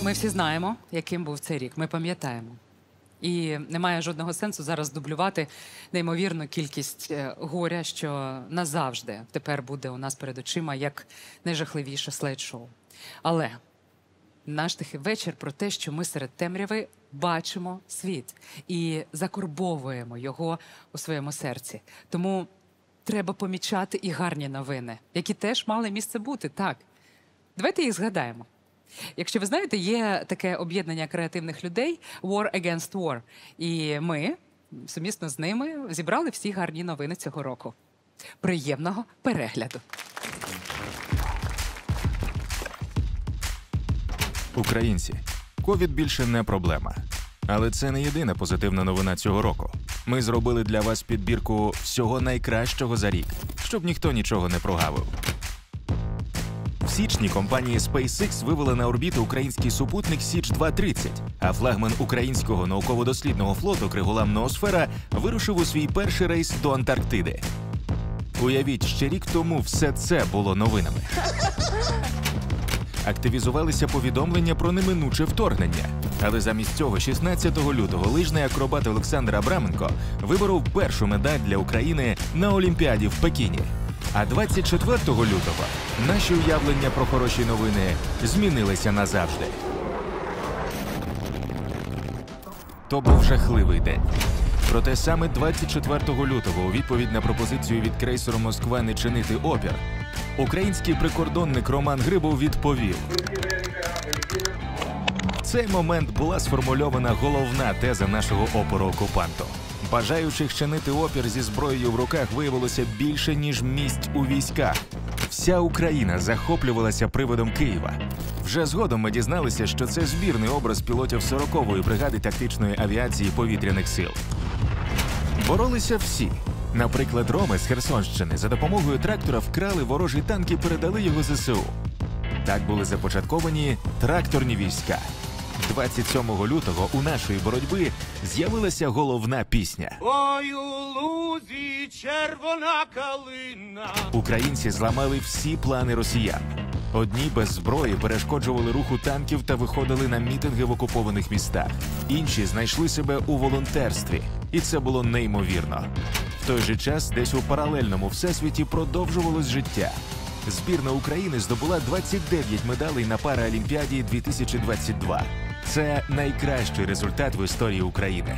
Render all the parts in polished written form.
Ми всі знаємо, яким був цей рік. Ми пам'ятаємо. І немає жодного сенсу зараз дублювати неймовірну кількість горя, що назавжди тепер буде у нас перед очима як найжахливіше слайд-шоу. Але наш тихий вечір про те, що ми серед темряви бачимо світ і закорбовуємо його у своєму серці. Тому треба помічати і гарні новини, які теж мали місце бути, так. Давайте їх згадаємо. Якщо ви знаєте, є таке об'єднання креативних людей War Against War. І ми, сумісно з ними, зібрали всі гарні новини цього року. Приємного перегляду! Українці, ковід більше не проблема. Але це не єдина позитивна новина цього року. Ми зробили для вас підбірку всього найкращого за рік, щоб ніхто нічого не прогавив. В січні компанія SpaceX вивела на орбіту український супутник Січ-230, а флагман українського науково-дослідного флоту Криголам Ноосфера вирушив у свій перший рейс до Антарктиди. Уявіть, ще рік тому все це було новинами. Активізувалися повідомлення про неминуче вторгнення. Але замість цього 16 лютого лижний акробат Олександр Абраменко виборов першу медаль для України на Олімпіаді в Пекіні. А 24 лютого наші уявлення про хороші новини змінилися назавжди. То був жахливий день. Проте саме 24 лютого, у відповідь на пропозицію від крейсеру «Москва» не чинити опір, український прикордонник Роман Грибов відповів. В цей момент була сформульована головна теза нашого опору окупанту. Бажаючих чинити опір зі зброєю в руках виявилося більше, ніж місць у військах. Вся Україна захоплювалася приводом Києва. Вже згодом ми дізналися, що це збірний образ пілотів 40-ї бригади тактичної авіації повітряних сил. Боролися всі. Наприклад, роми з Херсонщини за допомогою трактора вкрали ворожий танк і передали його ЗСУ. Так були започатковані тракторні війська. 27 лютого у нашої боротьби з'явилася головна пісня. Ой, у лузі червона калина. Українці зламали всі плани росіян. Одні без зброї перешкоджували руху танків та виходили на мітинги в окупованих містах. Інші знайшли себе у волонтерстві. І це було неймовірно. В той же час десь у паралельному всесвіті продовжувалось життя. Збірна України здобула 29 медалей на Параолімпіаді 2022. Це найкращий результат в історії України.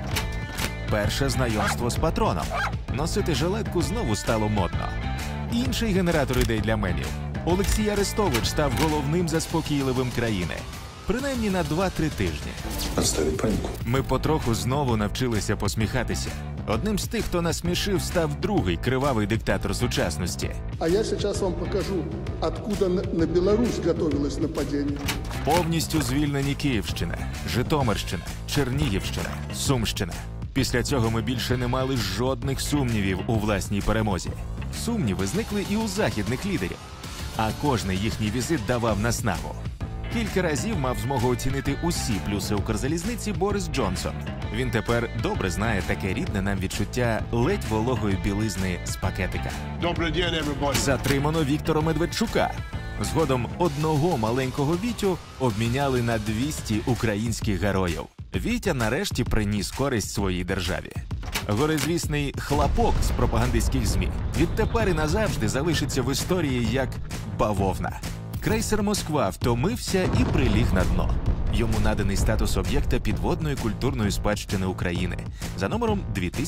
Перше знайомство з патроном. Носити жилетку знову стало модно. Інший генератор ідей для мемів. Олексій Арестович став головним заспокійливим країни. Принаймні на 2-3 тижні. Отставить паніку. Ми потроху знову навчилися посміхатися. Одним з тих, хто насмішив, став другий кривавий диктатор сучасності. А я сейчас вам покажу, откуда на Беларусь готовилось нападение. Повністю звільнені Київщина, Житомирщина, Чернігівщина, Сумщина. Після цього ми більше не мали жодних сумнівів у власній перемозі. Сумніви зникли і у західних лідерів. А кожний їхній візит давав наснагу. Кілька разів мав змогу оцінити усі плюси Укрзалізниці Борис Джонсон. Він тепер добре знає таке рідне нам відчуття ледь вологої білизни з пакетика. Добрий день, everybody. Затримано Віктора Медведчука. Згодом одного маленького Вітю обміняли на 200 українських героїв. Вітя нарешті приніс користь своїй державі. Горизвісний хлопок з пропагандистських ЗМІ відтепер і назавжди залишиться в історії як бавовна. Крейсер «Москва» втомився і приліг на дно. Йому наданий статус об'єкта підводної культурної спадщини України за номером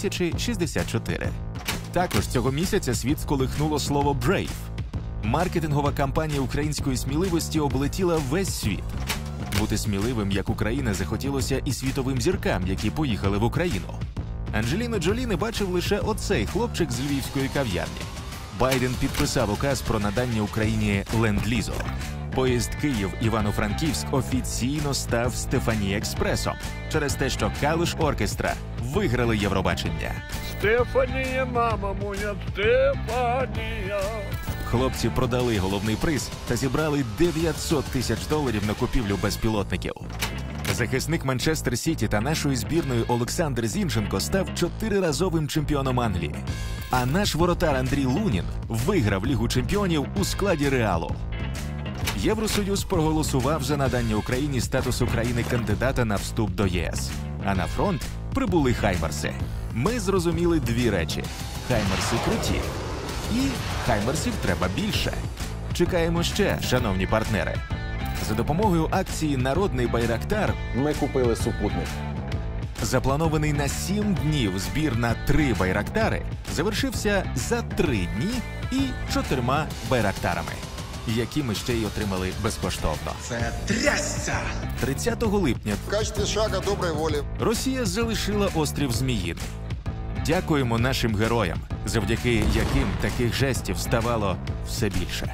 2064. Також цього місяця світ сколихнуло слово «brave». Маркетингова кампанія української сміливості облетіла весь світ. Бути сміливим, як Україна, захотілося і світовим зіркам, які поїхали в Україну. Анджеліну Джолі не бачив лише оцей хлопчик з львівської кав'ярні. Байден підписав указ про надання Україні ленд-лізу. Поїзд Київ-Івано-Франківськ офіційно став Стефанія Експресом через те, що Калуш Оркестра виграли Євробачення. Стефанія, мама моя, Стефанія. Хлопці продали головний приз та зібрали $900 тисяч на купівлю безпілотників. Захисник Манчестер Сіті та нашої збірної Олександр Зінченко став 4-разовим чемпіоном Англії. А наш воротар Андрій Лунін виграв Лігу чемпіонів у складі Реалу. Євросоюз проголосував за надання Україні статусу країни-кандидата на вступ до ЄС. А на фронт прибули хаймарси. Ми зрозуміли дві речі. Хаймарси круті. І хаймарсів треба більше. Чекаємо ще, шановні партнери. За допомогою акції «Народний Байрактар» Ми купили супутник. запланований на 7 днів збір на 3 байрактари завершився за 3 дні і 4 байрактарами, які ми ще й отримали безкоштовно. Це трясся! 30 липня В качестве шага доброй воли Росія залишила острів Зміїний. Дякуємо нашим героям, завдяки яким таких жестів ставало все більше.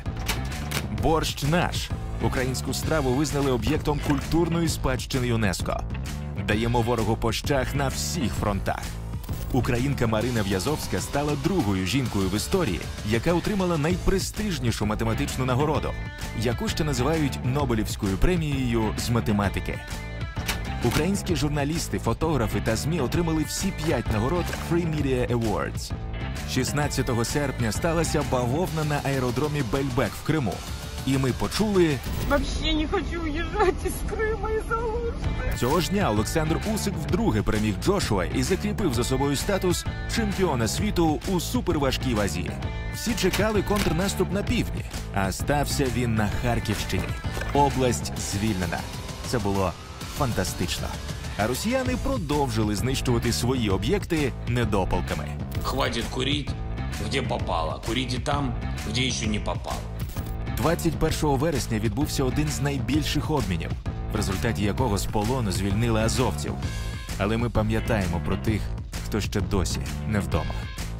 Борщ наш. Українську страву визнали об'єктом культурної спадщини ЮНЕСКО. Даємо ворогу по щах на всіх фронтах. Українка Марина В'язовська стала другою жінкою в історії, яка отримала найпрестижнішу математичну нагороду, яку ще називають Нобелівською премією з математики. Українські журналісти, фотографи та ЗМІ отримали всі 5 нагород Free Media Awards. 16 серпня сталася бавовна на аеродромі Бельбек в Криму. І ми почули... Вообще не хочу уезжать из Крыма из-за Алушты. Цього ж дня Олександр Усик вдруге переміг Джошуа і закріпив за собою статус чемпіона світу у суперважкій вазі. Всі чекали контрнаступ на півдні, а стався він на Харківщині. Область звільнена. Це було фантастично. А росіяни продовжили знищувати свої об'єкти недопалками. Хватит курить, где попало. Курите там, где еще не попало. 21 вересня відбувся один з найбільших обмінів, в результаті якого з полону звільнили азовців. Але ми пам'ятаємо про тих, хто ще досі не вдома.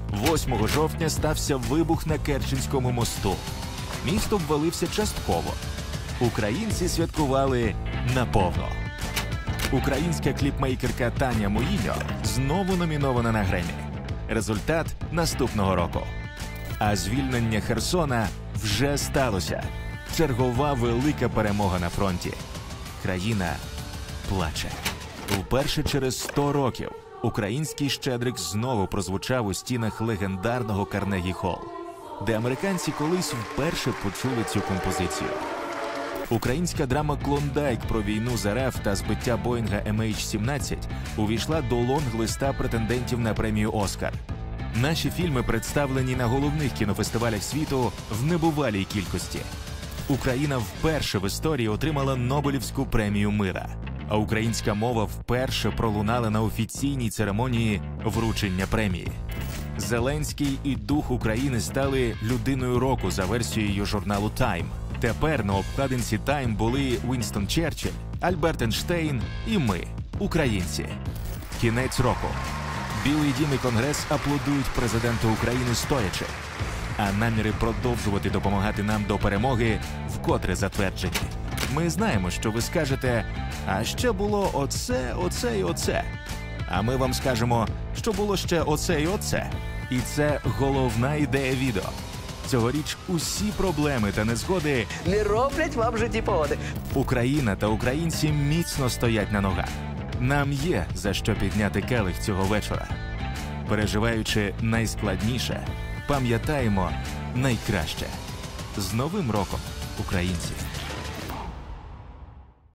8 жовтня стався вибух на Керченському мосту. Міст обвалився частково. Українці святкували наповно. Українська кліпмейкерка Таня Муїньо знову номінована на Гремі. Результат наступного року. А звільнення Херсона вже сталося. Чергова велика перемога на фронті. Країна плаче. Вперше через 100 років український щедрик знову прозвучав у стінах легендарного Карнегі Холл, де американці колись вперше почули цю композицію. Українська драма «Клондайк» про війну з РФ та збиття Боїнга MH17 увійшла до лонг-листа претендентів на премію «Оскар». Наші фільми представлені на головних кінофестивалях світу в небувалій кількості. Україна вперше в історії отримала Нобелівську премію мира, а українська мова вперше пролунала на офіційній церемонії вручення премії. Зеленський і дух України стали людиною року за версією журналу Time. Тепер на обкладинці Time були Вінстон Черчилль, Альберт Ейнштейн і ми, українці. Кінець року. Білий дім і Конгрес аплодують президенту України стоячи, а наміри продовжувати допомагати нам до перемоги вкотре затверджені. Ми знаємо, що ви скажете, а ще було оце, оце і оце. А ми вам скажемо, що було ще оце і оце. І це головна ідея відео. Цьогоріч усі проблеми та незгоди не роблять вам в житті погоди. Україна та українці міцно стоять на ногах. Нам є за що підняти келих цього вечора. Переживаючи найскладніше, пам'ятаємо найкраще. З Новим роком, українці!